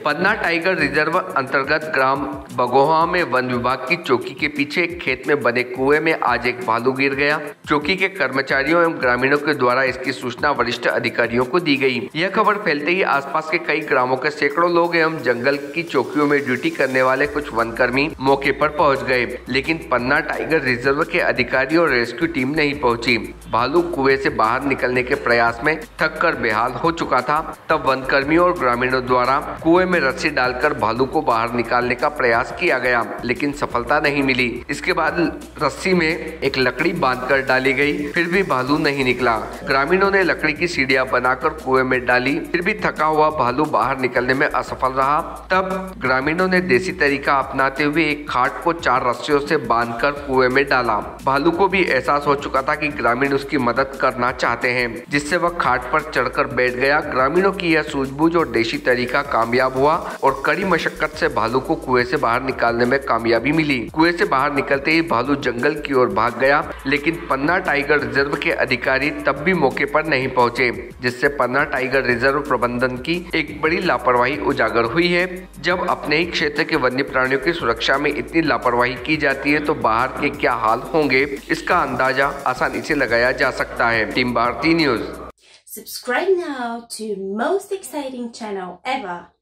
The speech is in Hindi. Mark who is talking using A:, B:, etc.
A: पन्ना टाइगर रिजर्व अंतर्गत ग्राम बगोहा में वन विभाग की चौकी के पीछे एक खेत में बने कुएं में आज एक भालू गिर गया। चौकी के कर्मचारियों एवं ग्रामीणों के द्वारा इसकी सूचना वरिष्ठ अधिकारियों को दी गई। यह खबर फैलते ही आसपास के कई ग्रामों के सैकड़ों लोग एवं जंगल की चौकियों में ड्यूटी करने वाले कुछ वनकर्मी मौके पर पहुंच गए, लेकिन पन्ना टाइगर रिजर्व के अधिकारी और रेस्क्यू टीम नहीं पहुंची। भालू कुएं से बाहर निकलने के प्रयास में थक कर बेहाल हो चुका था। तब वनकर्मियों और ग्रामीणों द्वारा कुएं में रस्सी डालकर भालू को बाहर निकालने का प्रयास किया गया, लेकिन सफलता नहीं मिली। इसके बाद रस्सी में एक लकड़ी बांधकर डाली गई, फिर भी भालू नहीं निकला। ग्रामीणों ने लकड़ी की सीढ़ियां बनाकर कुएं में डाली, फिर भी थका हुआ भालू बाहर निकलने में असफल रहा। तब ग्रामीणों ने देसी तरीका अपनाते हुए एक खाट को 4 रस्सियों से बांधकर कुएं में डाला। भालू को भी एहसास हो चुका था कि ग्रामीण उसकी मदद करना चाहते हैं, जिससे वह खाट पर चढ़कर बैठ गया। ग्रामीणों की यह सूझबूझ और देसी तरीका कामयाब हुआ और कड़ी मशक्कत से भालू को कुएं से बाहर निकालने में कामयाबी मिली। कुएं से बाहर निकलते ही भालू जंगल की ओर भाग गया, लेकिन पन्ना टाइगर रिजर्व के अधिकारी तब भी मौके पर नहीं पहुंचे, जिससे पन्ना टाइगर रिजर्व प्रबंधन की एक बड़ी लापरवाही उजागर हुई है। जब अपने ही क्षेत्र के वन्य प्राणियों की सुरक्षा में इतनी लापरवाही की जाती है तो बाहर के क्या हाल होंगे, इसका अंदाजा आसानी से लगाया जा सकता है। Team Bharati news.
B: Subscribe now to most exciting channel ever.